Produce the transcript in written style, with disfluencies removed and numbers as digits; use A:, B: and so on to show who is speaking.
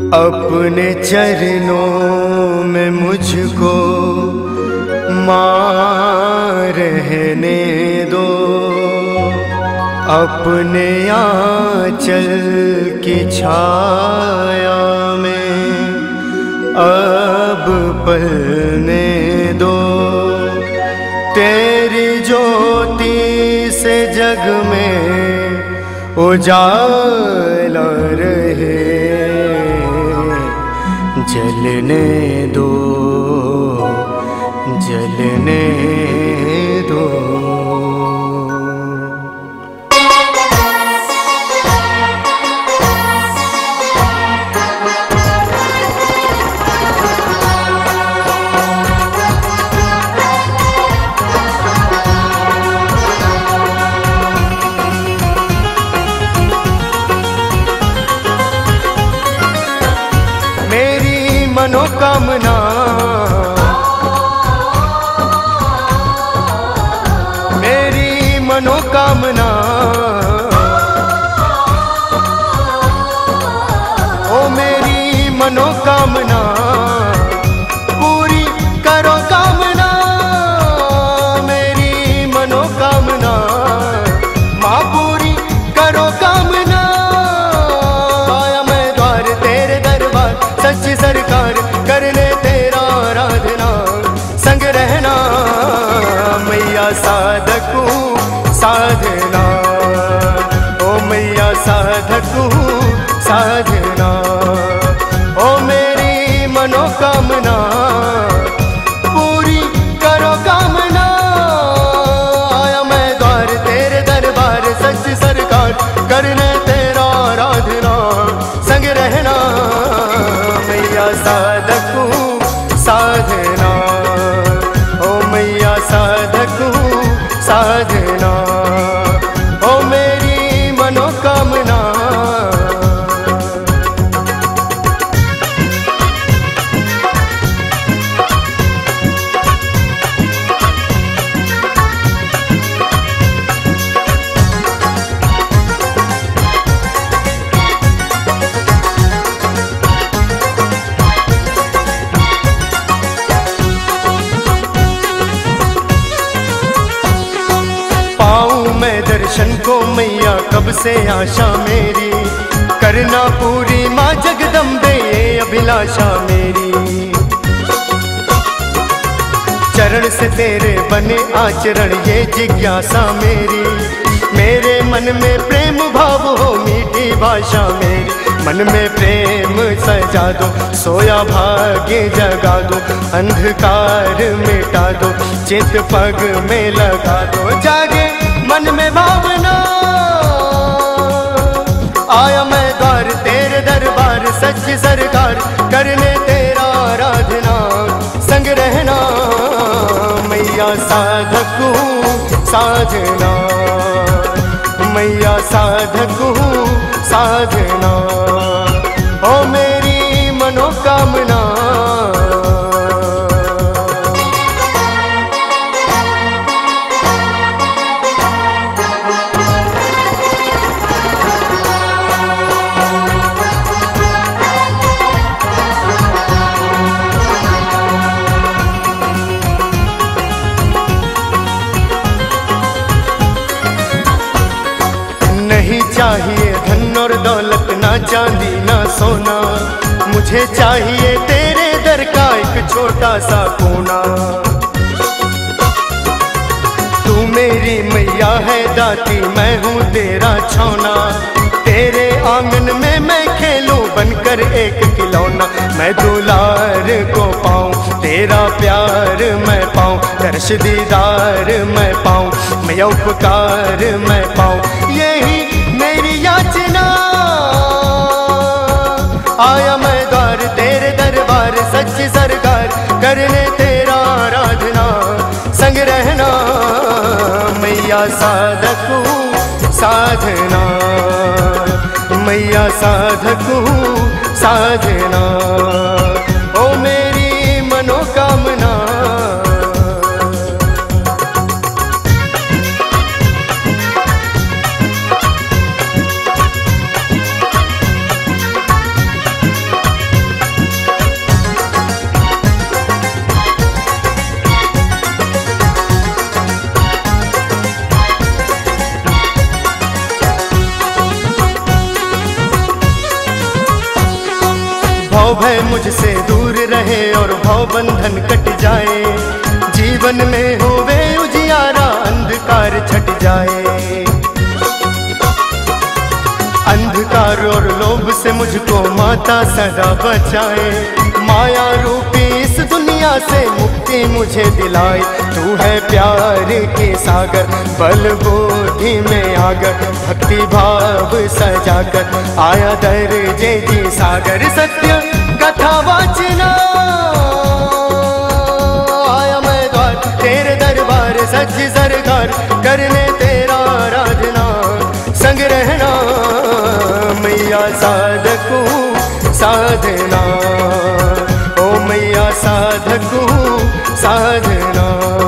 A: अपने चरणों में मुझको मां रहने दो, अपने आंचल की छाया में अब पलने दो। तेरी ज्योति से जग में उजाला रहे, जलने दो, जलने दो। मनोकामना मेरी मनोकामना, ओ मेरी मनोकामना पूरी करो कामना, मेरी मनोकामना माँ पूरी करो कामना। आया मैं द्वार तेरे दरबार, सच्ची सरकार करने तेरा आराधना, संग रहना मैया साधक हूँ साधना, ओ मैया साधक हूँ साधना। ओ मेरी मनोकामना पूरी करो कामना। आया मैं द्वार तेरे दरबार, सच्ची सरकार करने तेरा आराधना, संग रहना मैया साधक हूँ साधना, ओ मैया साधक हूँ साधना, ओ मेरी मनोकामना। मैं दर्शन को मैया कब से आशा मेरी, करना पूरी माँ जगदम्बे ये अभिलाषा मेरी। चरण से तेरे बने आचरण ये जिज्ञासा मेरी, मेरे मन में प्रेम भाव हो मीठी भाषा मेरी। मन में प्रेम सजा दो, सोया भाग्य जगा दो, अंधकार मिटा दो, चित पग में लगा दो, जागे मन में भावना। आया मैं द्वार तेरे दरबार, सच्ची सरकार करने तेरा आराधना, संग रहना मैया साधक हूँ साधना, मैया साधक हूँ साधना, ओ मेरी मनोकामना। नहीं चाहिए धन और दौलत, ना चांदी ना सोना, मुझे चाहिए तेरे दर का एक छोटा सा कोना। तू मेरी मैया है दाती, मैं हूँ तेरा छौना, तेरे आंगन में मैं खेलूं बनकर एक खिलौना। मैं दुलार को पाऊं, तेरा प्यार मैं पाऊं, दर्श दीदार मैं पाऊं, मैं उपकार मैं पाऊं, यही मेरी याचना। आया मैं द्वार तेरे दरबार, सच्ची सरकार करने तेरा आराधना, संग रहना मैया साधक हूँ साधना, मैया साधक हूँ साधना, ओ मेरी मनोकामना। भय मुझसे दूर रहे और भव बंधन कट जाए। जीवन में होवे उजियारा, अंधकार छट जाए। अंधकार और लोभ से मुझको माता सदा बचाए। माया रूपी इस दुनिया से मुक्ति मुझे दिलाए। तू है प्यार के सागर, बल बुद्धि में आगर, भक्ति भाव सजाकर आया दर्जे जी सागर। सत्य कथा वाचना आया मैं द्वार, तेरे दरबार सच सरकार, करने तेरा आराधना, संग रहना मैया साधकू साधना। ओ मैया साधकू साधना।